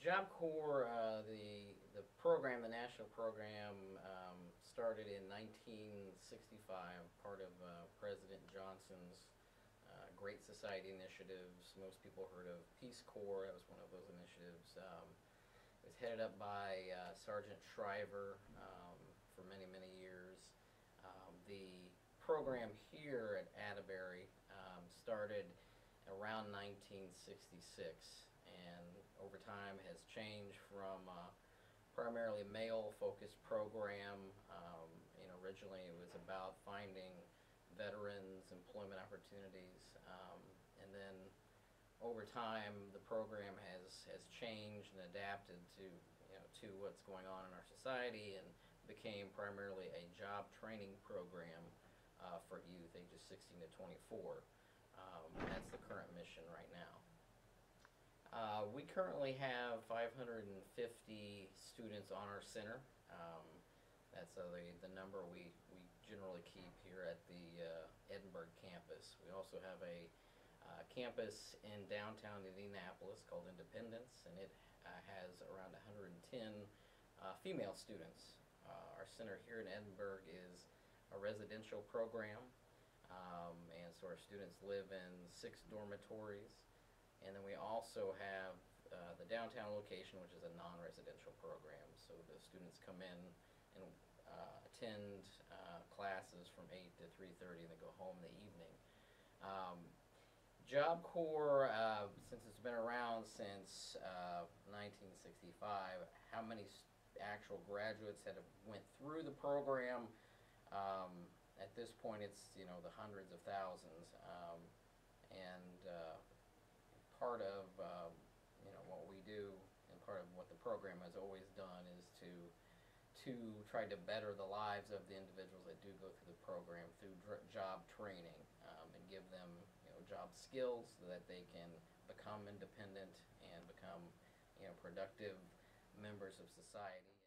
Job Corps, the program, the national program, started in 1965, part of President Johnson's Great Society initiatives. Most people heard of Peace Corps. That was one of those initiatives. It was headed up by Sergeant Shriver for many, many years. The program here at Atterbury started around 1966, and over time has changed from primarily male-focused program. Originally it was about finding veterans employment opportunities, and then over time the program has changed and adapted to what's going on in our society, and became primarily a job training program for youth ages 16 to 24. That's the current mission right now. We currently have 550 students on our center. That's the number we generally keep here at the Edinburgh campus. We also have a campus in downtown Indianapolis called Independence, and it has around 110 female students. Our center here in Edinburgh is a residential program, and so our students live in 6 dormitories. And then we also have the downtown location, which is a non-residential program. So the students come in and attend classes from 8 to 3:30, and they go home in the evening. Job Corps, since it's been around since 1965, how many actual graduates that have went through the program? At this point, it's the hundreds of thousands, and part of what we do, and part of what the program has always done, is to try to better the lives of the individuals that do go through the program through job training, and give them job skills so that they can become independent and become productive members of society.